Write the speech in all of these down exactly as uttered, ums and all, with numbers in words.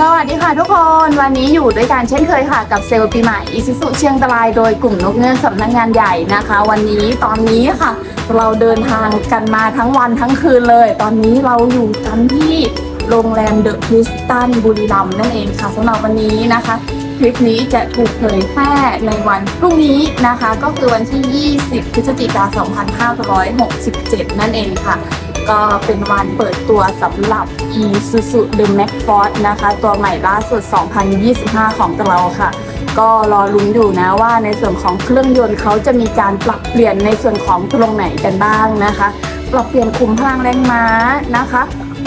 สวัสดีค่ะทุกคนวันนี้อยู่ด้วยกันเช่นเคยค่ะกับเซลล์ปีใหม่อิซุสุเชียงรายโดยกลุ่มนกเงือกสำนักงานใหญ่นะคะวันนี้ตอนนี้ค่ะเราเดินทางกันมาทั้งวันทั้งคืนเลยตอนนี้เราอยู่กันที่โรงแรมเดอะคริสตันบุรีรัมย์นั่นเองค่ะสำหรับวันนี้นะคะคลิปนี้จะถูกเผยแพร่ในวันพรุ่งนี้นะคะก็คือวันที่ยี่สิบพฤศจิกายนสองพันห้าร้อยหกสิบเจ็ดนั่นเองค่ะก็เป็นวันเปิดตัวสำหรับ Isuzu The Max Force นะคะตัวใหม่ล่าสุด สองพันยี่สิบห้า ของเราค่ะก็รอลุ้นอยู่นะว่าในส่วนของเครื่องยนต์เขาจะมีการปรับเปลี่ยนในส่วนของตรงไหนกันบ้างนะคะปรับเปลี่ยนคุมพลังแรงม้านะคะ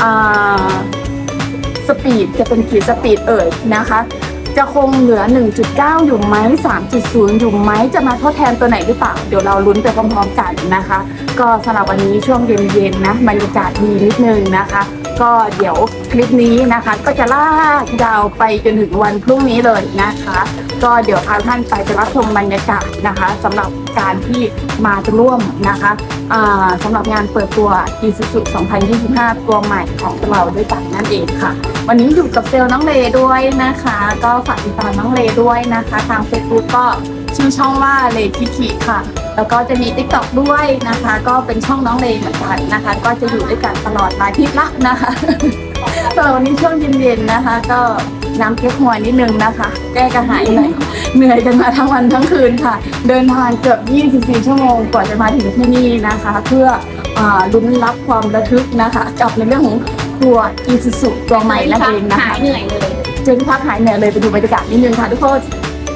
สปีดจะเป็นกี่สปีดเอ่ยนะคะจะคงเหลือ หนึ่งจุดเก้า อยู่ไหม สามจุดศูนย์ อยู่ไหมจะมาทดแทนตัวไหนหรือเปล่าเดี๋ยวเราลุ้นไปพร้อมๆกันนะคะก็สำหรับวันนี้ช่วงเย็นๆนะบรรยากาศดีนิดนึงนะคะก็เดี๋ยวคลิปนี้นะคะก็จะลากยาวไปจนถึงวันพรุ่งนี้เลยนะคะก็เดี๋ยวพาท่านไปจะรับชมบรรยากาศนะคะสำหรับการที่มาร่วมนะคะสำหรับงานเปิดตัว Isuzu สองพันยี่สิบห้า ตัวใหม่ของเราด้วยกันนั่นเองค่ะวันนี้อยู่กับเซลล์น้องเลด้วยนะคะก็ฝากติดตามน้องเลด้วยนะคะทาง Facebook ก็ชื่อช่องว่าเลคิคิค่ะแล้วก็จะมี ติ๊กต็อก ด้วยนะคะก็เป็นช่องน้องเลเหมือนกันนะคะก็จะอยู่ด้วยกันตลอดหลายทิศละนะคะตอนนี้ช่วงเย็นๆนะคะก็น้ำเก๊กฮวยนิดนึงนะคะแก้กระหายหน่อยเหนื่อยกันมาทั้งวันทั้งคืนค่ะเดินทางเกือบยี่สิบสี่ชั่วโมงกว่าจะมาถึงที่นี่นะคะเพื่อลุ้นรับความระทึกนะคะกับในเรื่องของตัว Isuzu ตัวใหม่นั่นเองนะคะเหนื่อยเลยจนพักหายเหนื่อยเลยไปดูบรรยากาศนิดนึงค่ะทุกคน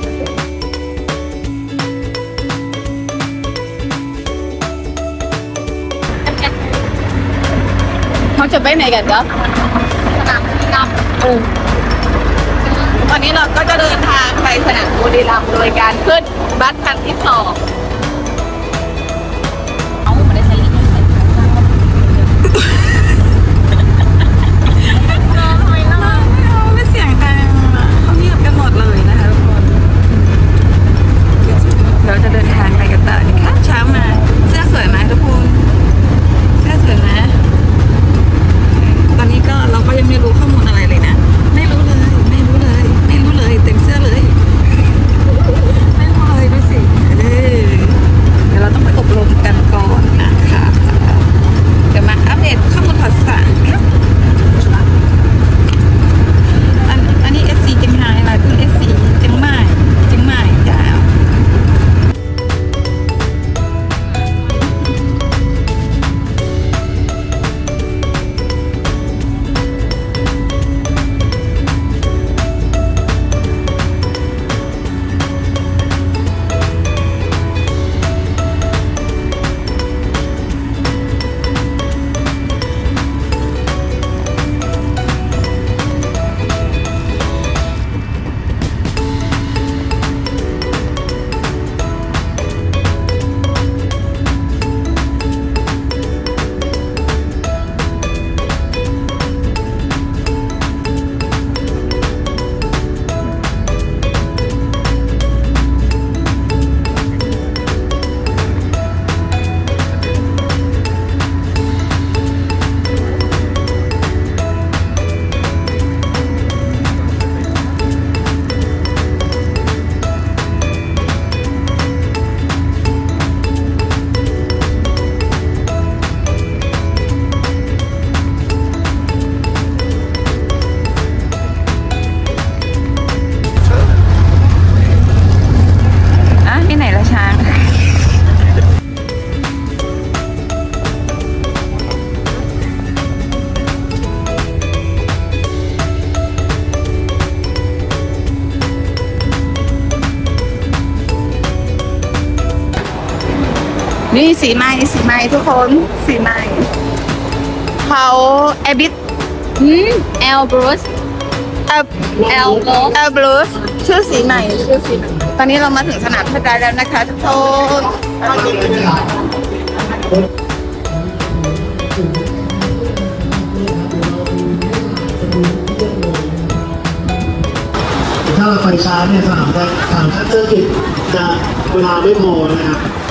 เขาจะไปไหนกันก็สนามบุรีรัมย์เออวันนี้เราก็จะเดินทางไปสนามบุรีรัมย์โดยการขึ้นบัสคันที่สองเอาไม่ได้ใช้ลิ้นทำไมล่ะไม่เสียงดังเขาเงียบกันหมดเลยนะคะทุกคนเราจะเดินทางไปกันต่อนะคะเช้ามาเสื้อสวยไหมทุกคนเสื้อสวยไหมตอนนี้ก็เราก็ยังไม่รู้ข้อมูลอะไรเลยนะไม่รู้เลยไม่รู้เลยไม่รู้เลยเต็มเสื้อเลยไม่รู้เลยดูสิเดี๋ยวเราต้องไปอบรมกันก่อนนะคะเดี๋ยวมาอัปเดตข้อมูลข่าวสารครับอันอันนี้ เอส ซี เชียงรายอะไรเพิ่ง เอส ซี เชียงใหม่เชียงใหม่จ้านี่สีใหม่สีใหม่ทุกคนสีใหม่เขาแอบิทอืมเอลบรูซเอลเอลเอลบรูซชื่อสีใหม่ชื่อสีใหม่ตอนนี้เรามาถึงสนามสกายแล้วนะคะทุกคนถ้าเราไฟช้าเนี่ยสนามสนามเซอร์กิตจะเวลาไม่พอนะครับ